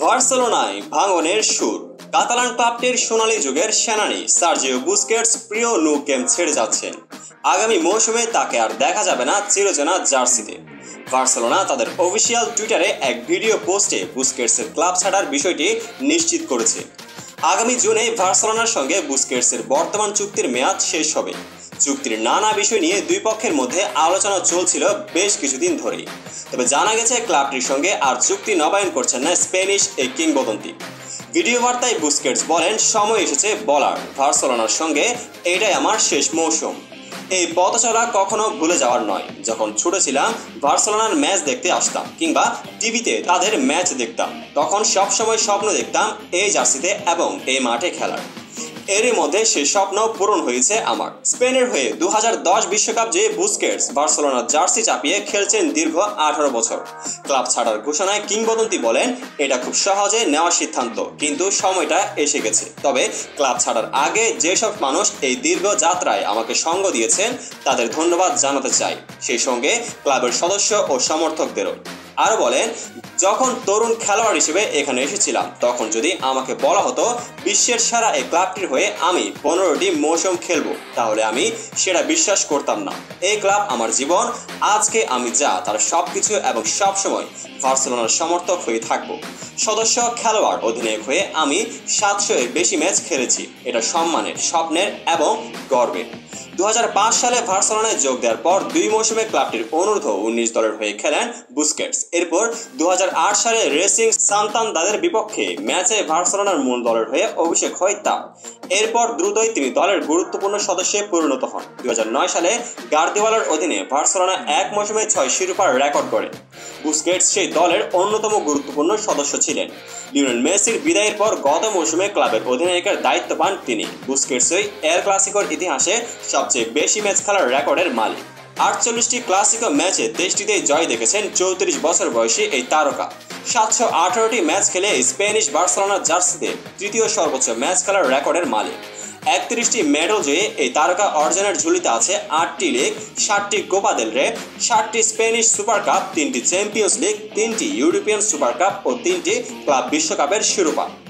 বার্সেলোনায় ভাঙনের সুর। কাতালান ক্লাবটির সোনালী যুগের সেনানী সার্জিও বুস্কেটস প্রিয় ন্যু ক্যাম্প ছেড়ে যাচ্ছেন। আগামী মৌসুমে তাকে আর দেখা যাবে না চিরচেনা জার্সিতে। বার্সেলোনা তাদের অফিসিয়াল টুইটারে এক ভিডিও পোস্টে বুস্কেটসের ক্লাব ছাড়ার বিষয়টি নিশ্চিত করেছে। আগামী জুনে বার্সেলোনার সঙ্গে বুস্কেটসের বর্তমান চুক্তির মেয়াদ শেষ হবে। চুক্তির নানা বিষয় নিয়ে দুই পক্ষের মধ্যে আলোচনা চলছিল বেশ কিছুদিন ধরেই। তবে জানা গেছে ক্লাবটির সঙ্গে আর চুক্তি নবায়ন করছেন না স্প্যানিশ এই কিংবদন্তি। ভিডিও বার্তায় বুস্কেটস বলেন, সময় এসেছে বলার, বার্সেলোনার সঙ্গে এটাই আমার শেষ মৌসুম। এই পথ চলা কখনো ভুলে যাওয়ার নয়। যখন ছোট ছিলাম বার্সেলোনার ম্যাচ দেখতে আসতাম কিংবা টিভিতে তাদের ম্যাচ দেখতাম, তখন সবসময় স্বপ্ন দেখতাম এই জার্সিতে এবং এই মাঠে খেলার। এরই মধ্যে সেই স্বপ্ন পূরণ হয়েছে আমার। স্পেনের হয়ে 2010 বিশ্বকাপ জয়ী বুস্কেটস বার্সেলোনার জার্সি চাপিয়ে খেলছেন দীর্ঘ 18 বছর। ক্লাব ছাড়ার ঘোষণায় কিংবদন্তি বলেন, এটা খুব সহজে নেওয়া সিদ্ধান্ত, কিন্তু সময়টা এসে গেছে। তবে ক্লাব ছাড়ার আগে যেসব মানুষ এই দীর্ঘ যাত্রায় আমাকে সঙ্গ দিয়েছেন তাদের ধন্যবাদ জানাতে চাই, সেই সঙ্গে ক্লাবের সদস্য ও সমর্থকদেরও। আরও বলেন, যখন তরুণ খেলোয়াড় হিসেবে এখানে এসেছিলাম তখন যদি আমাকে বলা হতো বিশ্বের সেরা এই ক্লাবটির হয়ে আমি 15টি মৌসুম খেলবো, তাহলে আমি সেটা বিশ্বাস করতাম না। এই ক্লাব আমার জীবন। আজকে আমি যা তার সবকিছু এবং সবসময় বার্সেলোনার সমর্থক হয়ে থাকবো। সদস্য, খেলোয়াড়, অধিনায়ক হয়ে আমি 700-এর বেশি ম্যাচ খেলেছি। এটা সম্মানের, স্বপ্নের এবং গর্বের। 2005 সালে বার্সেলোনায় যোগ দেওয়ার পর 2 মৌসুমে ক্লাবটির অনূর্ধ্ব 19 দলের হয়ে খেলেন বুস্কেটস। এরপর 2008 সালে রেসিং সান্তান্দারের বিপক্ষে ম্যাচে বার্সেলোনার মূল দলের হয়ে অভিষেক হয় তার। এরপর দ্রুতই তিনি দলের গুরুত্বপূর্ণ সদস্যে পরিণত হন। 2009 সালে গার্দিওলার অধীনে বার্সেলোনা 1 মৌসুমে 6 শিরোপার রেকর্ড গড়ে। বুস্কেটস সেই দলের অন্যতম গুরুত্বপূর্ণ সদস্য ছিলেন। লিওনেল মেসির বিদায়ের পর গত মৌসুমে ক্লাবের অধিনায়কের দায়িত্ব পান তিনি। বুস্কেটসই এল ক্লাসিকোর ইতিহাসে সবচেয়ে বেশি ম্যাচ খেলার রেকর্ডের মালিক। 48টি ক্লাসিকো ম্যাচে 23টিতেই জয় দেখেছেন 34 বছর বয়সী এই তারকা। 718টি ম্যাচ খেলে স্প্যানিশ বার্সেলোনার জার্সিতে তৃতীয় সর্বোচ্চ ম্যাচ খেলার রেকর্ডের মালিক। 31টি মেডেল জয়ে এই তারকা অর্জনের ঝুলিতে আছে 8টি লিগ, 7টি কোপা দেল রে, 7টি স্প্যানিশ সুপার কাপ, 3টি চ্যাম্পিয়ন্স লিগ, 3টি ইউরোপিয়ান সুপার কাপ ও 3টি ক্লাব বিশ্বকাপের শিরোপা।